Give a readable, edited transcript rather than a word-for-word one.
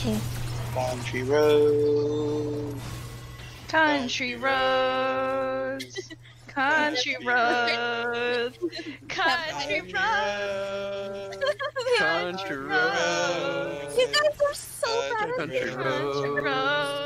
Okay. Country road. Country roads. Country roads. Country roads. Country road. You guys are so bad at Country this. road. Country roads.